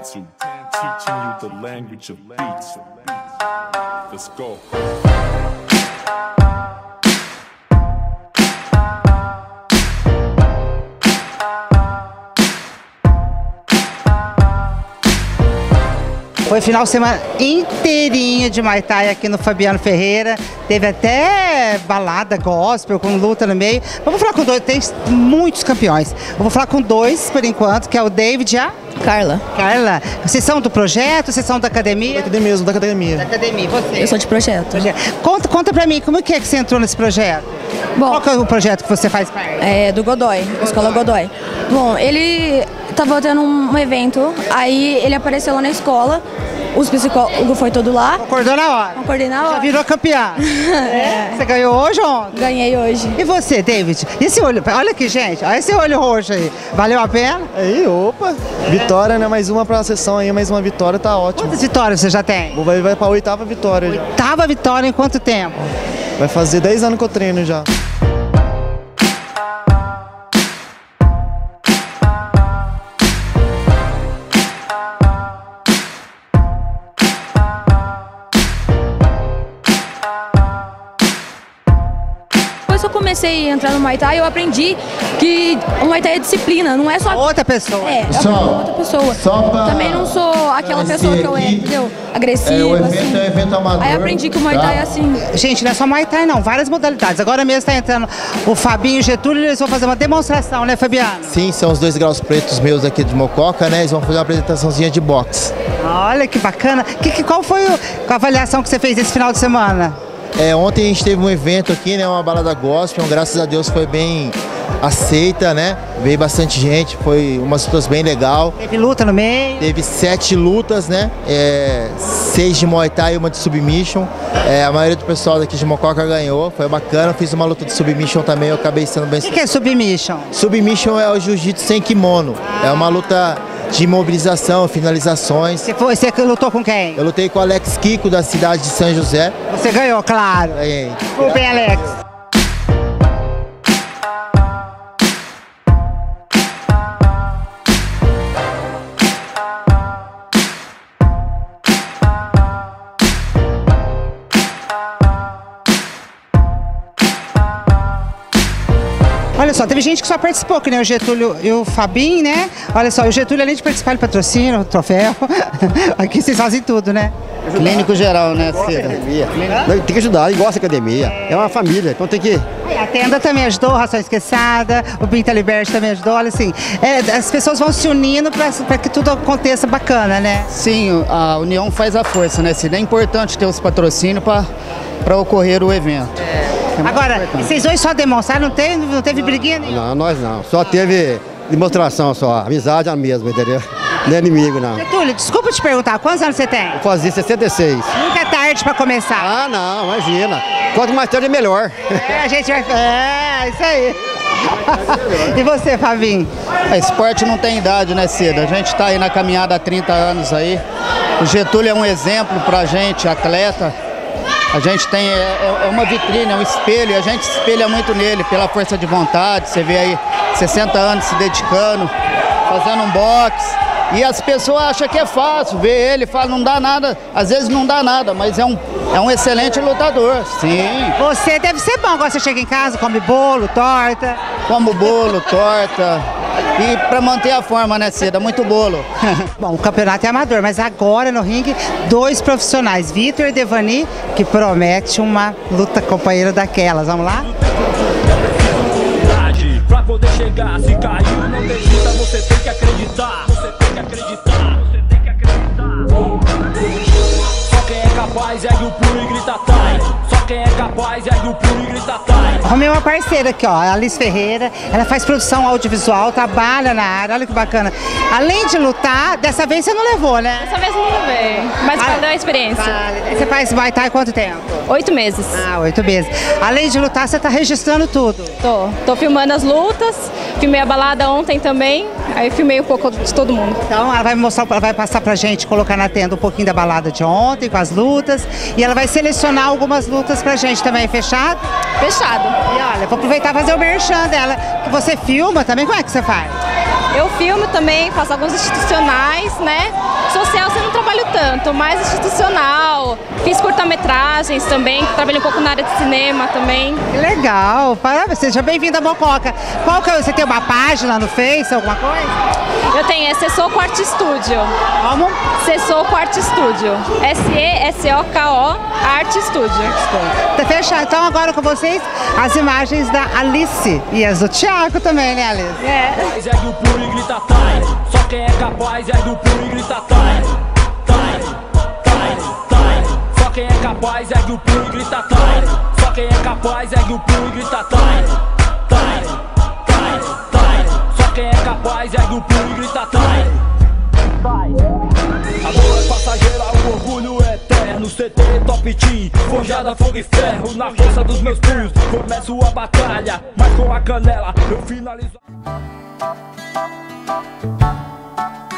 Tantu, teaching you the language of beats. Let's go. Foi final de semana inteirinho de Muay Thai aqui no Fabiano Ferreira. Teve até balada gospel com luta no meio. Vamos falar com dois, tem muitos campeões. Eu vou falar com dois por enquanto, que é o David e a Carla. Carla. Vocês são do projeto? Vocês são da academia? Da academia mesmo, da academia. Da academia. Você? Eu sou de projeto. Conta pra mim, como é que você entrou nesse projeto? Bom, qual que é o projeto que você faz parte? É do Godoy, Escola Godoy. Bom, ele tava tendo um evento, aí ele apareceu lá na escola, os psicólogos foi todo lá. Acordou na hora? Acordei na hora. Já virou campeã? É. Você ganhou hoje ou ontem? Ganhei hoje. E você, David? E esse olho? Olha aqui, gente. Olha esse olho roxo aí. Valeu a pena? Aí, opa. Vitória, né? Mais uma pra sessão aí, mais uma vitória, tá ótimo. Quantas vitórias você já tem? Vai pra 8ª vitória já. 8ª vitória em quanto tempo? Vai fazer 10 anos que eu treino já. Depois que eu comecei a entrar no Muay Thai, eu aprendi que o Muay Thai é disciplina, não é só... Outra pessoa. É outra pessoa. Também não sou aquela pessoa que eu entendeu? Agressiva, assim. É evento amador. Aí aprendi que o Muay Thai é assim. Gente, não é só Muay Thai não, várias modalidades. Agora mesmo está entrando o Fabinho e o Getúlio, eles vão fazer uma demonstração, né, Fabiano? Sim, são os 2 graus pretos meus aqui de Mococa, né? Eles vão fazer uma apresentaçãozinha de boxe. Olha que bacana. Qual foi a avaliação que você fez esse final de semana? Ontem a gente teve um evento aqui, né? Uma balada gospel, graças a Deus foi bem aceita, né? Veio bastante gente, foi umas lutas bem legal. Teve luta no meio? Teve 7 lutas, né? 6 de Muay Thai e uma de Submission. A maioria do pessoal daqui de Mococa ganhou, foi bacana. Fiz uma luta de Submission também, eu acabei sendo bem... O que é Submission? Submission é o jiu-jitsu sem kimono. É uma luta de imobilização, finalizações. Você lutou com quem? Eu lutei com o Alex Kiko, da cidade de São José. Você ganhou, claro. Ganhei. Tudo bem, Alex. Olha só, teve gente que só participou, que nem o Getúlio e o Fabinho, né? Olha só, o Getúlio, além de participar, ele patrocina o troféu. Aqui vocês fazem tudo, né? Clínico geral, né, Cida? Tem que ajudar, ele gosta da academia. É uma família, então tem que... A Tenda também ajudou, Ração Esqueçada, o Pinta Liberte também ajudou, olha assim, as pessoas vão se unindo para que tudo aconteça bacana, né? Sim, a união faz a força, né, Cida? É importante ter os patrocínios para ocorrer o evento. Agora, vocês dois só demonstraram, não teve briguinha nenhuma? Não, nós não. Só teve demonstração só. Amizade é a mesma, entendeu? Não é inimigo, não. Getúlio, desculpa te perguntar, quantos anos você tem? Eu fazia 66. Nunca é tarde para começar. Ah, não, imagina. Quanto mais tarde é melhor. A gente vai... isso aí. E você, Fabinho? Esporte não tem idade, né, Cida? A gente está aí na caminhada há 30 anos aí. O Getúlio é um exemplo pra gente, atleta. A gente tem uma vitrine, um espelho, e a gente se espelha muito nele, pela força de vontade. Você vê aí 60 anos se dedicando, fazendo um boxe. E as pessoas acham que é fácil, vê ele, fala, não dá nada, às vezes não dá nada, mas é um excelente lutador, sim. Você deve ser bom, agora você chega em casa, come bolo, torta. Como bolo, torta, e para manter a forma, né, Cida? Muito bolo. Bom, o campeonato é amador, mas agora no ringue, 2 profissionais, Vitor e Devani, que promete uma luta companheira daquelas. Vamos lá? Pra poder chegar, se caiu, não desista, você tem que acreditar. Você tem que acreditar, você tem que acreditar. Só quem é capaz é o puro e grita Thai. Só quem é capaz é o puro e grita Thai. Arrumei uma parceira aqui, ó, a Alice Ferreira. Ela faz produção audiovisual, trabalha na área, olha que bacana. Além de lutar, dessa vez você não levou, né? Dessa vez não levei, mas valeu a experiência. Vale. Você faz Muay Thai há quanto tempo? 8 meses. 8 meses. Além de lutar, você tá registrando tudo? Tô filmando as lutas, filmei a balada ontem também, aí filmei um pouco de todo mundo. Então ela vai mostrar, ela vai passar pra gente, colocar na tenda um pouquinho da balada de ontem, com as lutas, e ela vai selecionar algumas lutas pra gente também, fechado? Fechado. E olha, vou aproveitar e fazer o merchan dela, que você filma também, como é que você faz? Eu filmo também, faço alguns institucionais, né? Social eu não trabalho tanto, mais institucional. Fiz curta-metragens também, trabalhei um pouco na área de cinema também. Que legal, parabéns, seja bem-vinda a Mococa. Qual que é, você tem uma página no Face, alguma coisa? Eu tenho, Sessoco Arte Studio. Como? Sessoco Arte Studio. SESOKO Arte Studio. Tá fechado. Então agora com vocês as imagens da Alice e as do Thiago também, né, Alice? É. Segue o pulo e grita tai. Só quem é capaz é do pulo e grita tai. Tai, tai, tai. Só quem é capaz é do pulo e grita tai. Só quem é capaz é do pulo e grita tai. Tai, tai, tai. Só quem é capaz é do pulo e grita tai. Tai. A dor é passageira, o orgulho é eterno. CT Top Team, forjada fogo e ferro. Na força dos meus punhos, começo a batalha. Mas com a canela eu finalizo.